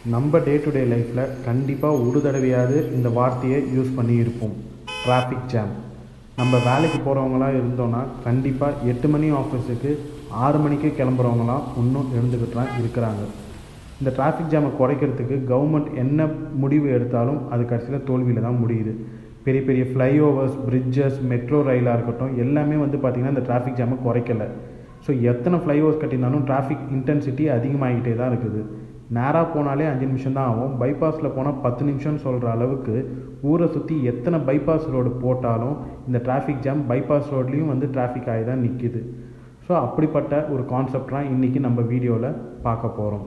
நம்ம day to day லைஃப்பில் கண்டிப்பாக ஒரு தடவையாவது இந்த வார்த்தையை யூஸ் பண்ணி இருப்போம். Traffic jam. நம்ம வேலைக்கு போகிறவங்களாம் இருந்தோன்னா கண்டிப்பாக 8 மணி ஆஃபீஸுக்கு 6 மணிக்கு கிளம்புறவங்களாம் இன்னும் எழுந்துக்கிட்டு இருக்கிறாங்க. இந்த டிராஃபிக் ஜாமை குறைக்கிறதுக்கு கவர்மெண்ட் என்ன முடிவு எடுத்தாலும் அது கடைசியில் தோல்வியில் தான் முடியுது. பெரிய பெரிய ஃப்ளைஓவர்ஸ், பிரிட்ஜஸ், மெட்ரோ ரயிலாக இருக்கட்டும், எல்லாமே பார்த்திங்கன்னா இந்த டிராஃபிக் ஜாமை குறைக்கலை. ஸோ எத்தனை ஃப்ளைஓவர்ஸ் கட்டியிருந்தாலும் டிராஃபிக் இன்டென்சிட்டி அதிகமாகிட்டே தான் இருக்குது. நேராக போனாலே 5 நிமிஷம் தான் ஆகும். பைபாஸில் போனால் 10 நிமிஷம்னு சொல்கிற அளவுக்கு ஊரை சுற்றி எத்தனை பைபாஸ் ரோடு போட்டாலும் இந்த டிராஃபிக் ஜாம் பைபாஸ் ரோட்லேயும் டிராஃபிக் ஆகி தான் நிற்கிது. ஸோ அப்படிப்பட்ட ஒரு கான்செப்ட் தான் இன்றைக்கி நம்ம வீடியோவில் பார்க்க போகிறோம்.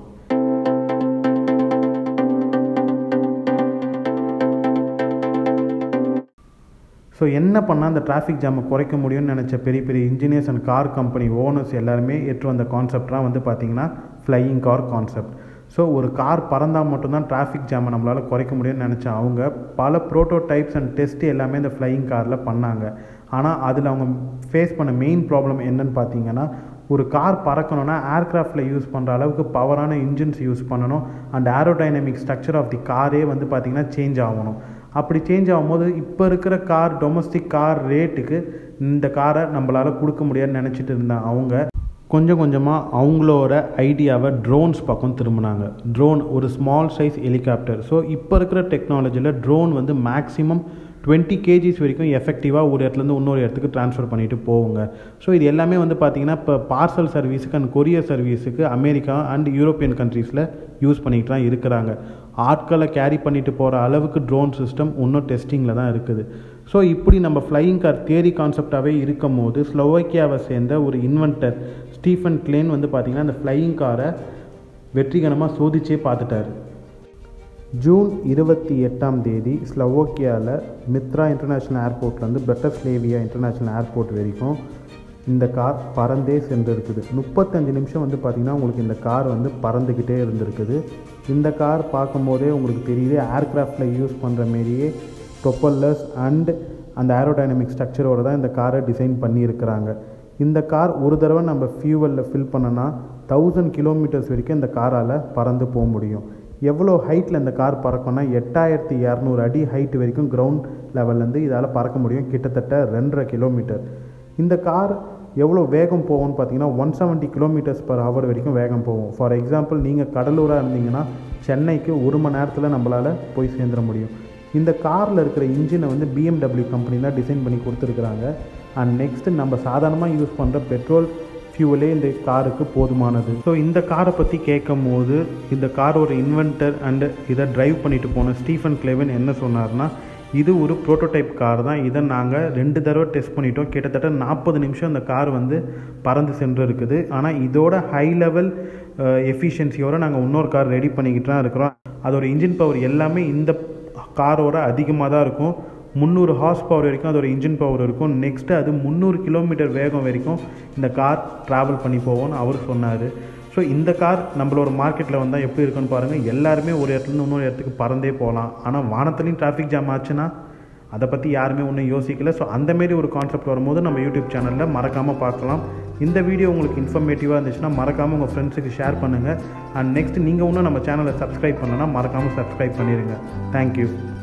ஸோ என்ன பண்ணால் அந்த டிராஃபிக் ஜாமை குறைக்க முடியும்னு நினச்ச பெரிய பெரிய engineers and car company owners எல்லாருமே ஏற்று வந்த கான்செப்ட்லாம் பார்த்திங்கன்னா ஃப்ளையிங் கார் கான்செப்ட். ஸோ ஒரு கார் பறந்தால் மட்டும்தான் டிராஃபிக் ஜாமை நம்மளால் குறைக்க முடியும்னு நினச்ச அவங்க பல ப்ரோட்டோடைப்ஸ் அண்ட் டெஸ்ட் எல்லாமே இந்த ஃப்ளையிங் காரில் பண்ணாங்க. ஆனால் அதில் அவங்க ஃபேஸ் பண்ண மெயின் ப்ராப்ளம் என்னன்னு பார்த்தீங்கன்னா, ஒரு கார் பறக்கணுன்னா ஏர்க்ராஃப்டில் யூஸ் பண்ணுற அளவுக்கு பவரான இன்ஜின்ஸ் யூஸ் பண்ணணும். And aerodynamic structure of the காரே பார்த்திங்கன்னா சேஞ்ச் ஆகணும். அப்படி சேஞ்ச் ஆகும்போது இப்போ இருக்கிற கார், டொமஸ்டிக் கார் ரேட்டுக்கு இந்த காரை நம்மளால் கொடுக்க முடியாதுன்னு நினச்சிட்டு இருந்தாங்க. அவங்க கொஞ்சம் கொஞ்சமாக அவங்களோட ஐடியாவை ட்ரோன்ஸ் பக்கம் திரும்பினாங்க. ட்ரோன் ஒரு ஸ்மால் சைஸ் ஹெலிகாப்டர். ஸோ இப்போ இருக்கிற டெக்னாலஜியில் ட்ரோன் மேக்ஸிமம் 20 kgs வரைக்கும் எஃபெக்டிவாக ஒரு இடத்துலேருந்து இன்னொரு இடத்துக்கு ட்ரான்ஸ்ஃபர் பண்ணிட்டு போவோங்க. ஸோ இது எல்லாமே பார்த்திங்கன்னா இப்போ பார்சல் சர்வீஸுக்கு அண்ட் கொரியர் சர்வீஸுக்கு அமெரிக்கா அண்ட் யூரோப்பியன் கண்ட்ரீஸில் யூஸ் பண்ணிட்டு தான் இருக்கிறாங்க. ஆட்களை கேரி பண்ணிட்டு போகிற அளவுக்கு ட்ரோன் சிஸ்டம் இன்னும் டெஸ்டிங்கில் தான் இருக்குது. ஸோ இப்படி நம்ம ஃப்ளையிங் கார் தியரி கான்செப்டாகவே இருக்கும் போது ஸ்லோவாக்கியாவை சேர்ந்த ஒரு இன்வென்டர் ஸ்டீஃபன் கிளேன் பார்த்திங்கன்னா அந்த ஃப்ளையிங் காரை வெற்றிகரமாக சோதிச்சே பார்த்துட்டார். ஜூன் 28 ஸ்லோவாக்கியாவில் மித்ரா இன்டர்நேஷ்னல் ஏர்போர்ட்லேருந்து பிரட்டிஸ்லேவியா இன்டர்நேஷ்னல் ஏர்போர்ட் வரைக்கும் இந்த கார் பறந்தே சென்றிருக்குது. 35 நிமிஷம் பார்த்திங்கன்னா உங்களுக்கு இந்த கார் பறந்துக்கிட்டே இருந்திருக்குது. இந்த கார் பார்க்கும்போதே உங்களுக்கு தெரியுது ஏர்க்ராஃப்டில் யூஸ் பண்ணுற மாரியே ப்ரொப்பல்லர்ஸ் அண்ட் அந்த ஏரோடைனமிக் ஸ்ட்ரக்சரோடு தான் இந்த காரை டிசைன் பண்ணியிருக்கிறாங்க. இந்த கார் ஒரு தடவை நம்ம ஃபியூவலில் ஃபில் பண்ணோன்னா 1000 கிலோமீட்டர்ஸ் வரைக்கும் இந்த காரால் பறந்து போக முடியும். எவ்வளோ ஹைட்டில் இந்த கார் பறக்கும்னா 8200 அடி ஹைட் வரைக்கும் கிரவுண்ட் லெவல்லேருந்து இதால் பறக்க முடியும். கிட்டத்தட்ட 2.5 கிலோமீட்டர். இந்த கார் எவ்வளோ வேகம் போகும்னு பார்த்தீங்கன்னா 170 km/h வரைக்கும் வேகம் போகும். ஃபார் எக்ஸாம்பிள் நீங்கள் கடலூராக இருந்தீங்கன்னா சென்னைக்கு 1 மணி நேரத்தில் நம்மளால் போய் சேர்ந்துட முடியும். இந்த காரில் இருக்கிற இன்ஜினை BMW கம்பெனி தான் டிசைன் பண்ணி கொடுத்துருக்குறாங்க. அண்ட் நெக்ஸ்ட்டு நம்ம சாதாரணமாக யூஸ் பண்ணுற பெட்ரோல் ஃபியூவலே இந்த காருக்கு போதுமானது. ஸோ இந்த காரை பற்றி கேட்கும் போது இந்த காரோட இன்வென்டர் அண்டு இதை ட்ரைவ் பண்ணிட்டு போன ஸ்டீஃபன் கிளேவன் என்ன சொன்னார்னா, இது ஒரு ப்ரோட்டோடைப் கார் தான். இதை நாங்கள் 2 தடவை டெஸ்ட் பண்ணிட்டோம். கிட்டத்தட்ட 40 நிமிஷம் இந்த கார் பறந்து சென்று இருக்குது. ஆனால் இதோட ஹை லெவல் எஃபிஷியன்சியோடு நாங்கள் இன்னொரு கார் ரெடி பண்ணிக்கிட்டு தான் இருக்கிறோம். அதோட இன்ஜின் பவர் எல்லாமே இந்த காரோட அதிகமாக தான் இருக்கும். 300 HP வரைக்கும் அதோட இன்ஜின் பவர் இருக்கும். நெக்ஸ்ட்டு அது 300 km வேகம் வரைக்கும் இந்த கார் ட்ராவல் பண்ணி போவோம்னு அவர் சொன்னார். ஸோ இந்த கார் நம்மளோட மார்க்கெட்டில் வந்தால் எப்படி இருக்குன்னு பாருங்கள். எல்லாருமே ஒரு இடத்துலேருந்து இன்னொரு இடத்துக்கு பறந்தே போகலாம். ஆனால் வானத்துலேயும் டிராஃபிக் ஜாம் ஆச்சுன்னா அதை பற்றி யாருமே ஒன்றும் யோசிக்கலை. ஸோ அந்தமாரி ஒரு கான்செப்ட் வரும்போது நம்ம யூடியூப் சேனலில் மறக்காமல் பார்க்கலாம். இந்த வீடியோ உங்களுக்கு இன்ஃபர்மேட்டிவாக இருந்துச்சுன்னா மறக்காமல் உங்கள் ஃப்ரெண்ட்ஸுக்கு ஷேர் பண்ணுங்கள். அண்ட் நெக்ஸ்ட் நீங்கள் இன்னும் நம்ம சேனலை சப்ஸ்கிரைப் பண்ணலன்னா மறக்காமல் சப்ஸ்கிரைப் பண்ணிடுங்க. தேங்க்யூ.